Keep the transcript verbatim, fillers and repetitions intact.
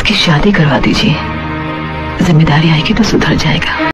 इसकी शादी करवा दीजिए, जिम्मेदारी आएगी तो सुधर जाएगा।